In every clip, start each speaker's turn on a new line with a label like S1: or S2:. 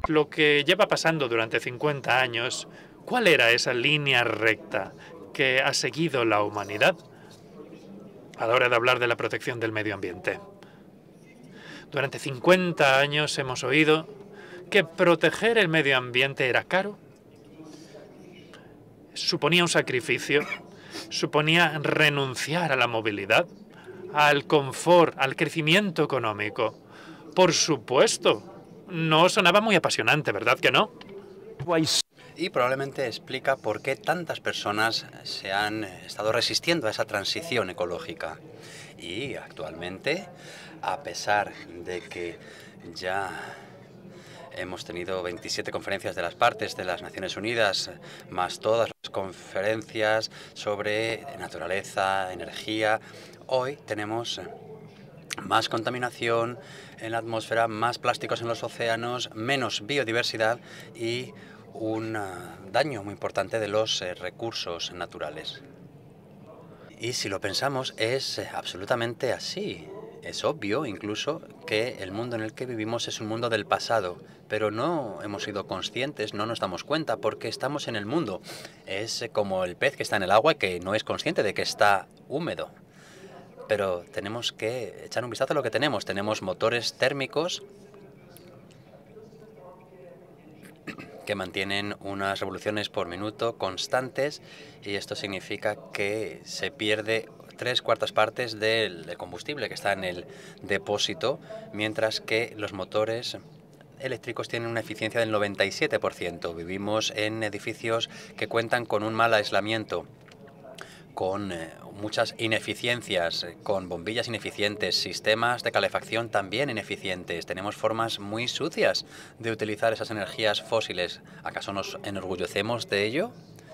S1: lo que lleva pasando durante 50 años, ¿cuál era esa línea recta que ha seguido la humanidad a la hora de hablar de la protección del medio ambiente? Durante 50 años hemos oído que proteger el medio ambiente era caro, suponía un sacrificio, suponía renunciar a la movilidad, al confort, al crecimiento económico. Por supuesto, no sonaba muy apasionante, ¿verdad que no?
S2: Y probablemente explica por qué tantas personas se han estado resistiendo a esa transición ecológica. Y actualmente, a pesar de que ya hemos tenido 27 conferencias de las partes de las Naciones Unidas, más todas las conferencias sobre naturaleza, energía, hoy tenemos más contaminación en la atmósfera, más plásticos en los océanos, menos biodiversidad y un daño muy importante de los recursos naturales. Y si lo pensamos, es absolutamente así. Es obvio incluso que el mundo en el que vivimos es un mundo del pasado, pero no hemos sido conscientes, no nos damos cuenta porque estamos en el mundo. Es como el pez que está en el agua y que no es consciente de que está húmedo. Pero tenemos que echar un vistazo a lo que tenemos. Tenemos motores térmicos que mantienen unas revoluciones por minuto constantes y esto significa que se pierde 3/4 partes del combustible que está en el depósito, mientras que los motores eléctricos tienen una eficiencia del 97%. Vivimos en edificios que cuentan con un mal aislamiento, con muchas ineficiencias, con bombillas ineficientes, sistemas de calefacción también ineficientes. Tenemos formas muy sucias de utilizar esas energías fósiles. ¿Acaso nos enorgullecemos de ello?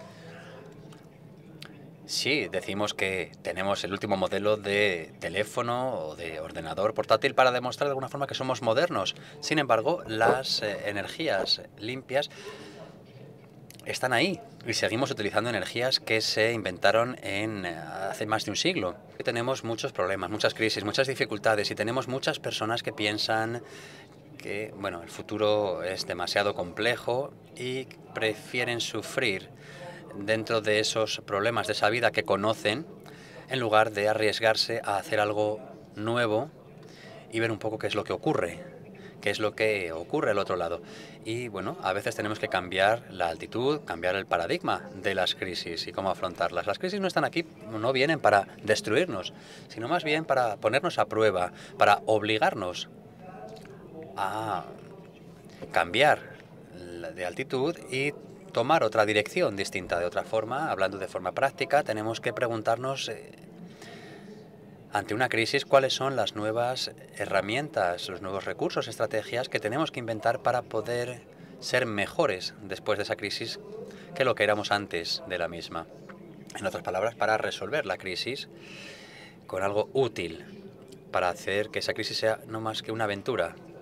S2: Sí, decimos que tenemos el último modelo de teléfono o de ordenador portátil para demostrar de alguna forma que somos modernos. Sin embargo, las energías limpias están ahí y seguimos utilizando energías que se inventaron hace más de un siglo. Tenemos muchos problemas, muchas crisis, muchas dificultades y tenemos muchas personas que piensan que el futuro es demasiado complejo y prefieren sufrir dentro de esos problemas de esa vida que conocen en lugar de arriesgarse a hacer algo nuevo y ver un poco qué es lo que ocurre. Qué es lo que ocurre al otro lado. Y a veces tenemos que cambiar la altitud, cambiar el paradigma de las crisis y cómo afrontarlas. Las crisis no están aquí, no vienen para destruirnos, sino más bien para ponernos a prueba, para obligarnos a cambiar de altitud y tomar otra dirección distinta. De otra forma, hablando de forma práctica, tenemos que preguntarnos ante una crisis, ¿cuáles son las nuevas herramientas, los nuevos recursos, estrategias que tenemos que inventar para poder ser mejores después de esa crisis que lo que éramos antes de la misma? En otras palabras, para resolver la crisis con algo útil, para hacer que esa crisis sea no más que una aventura,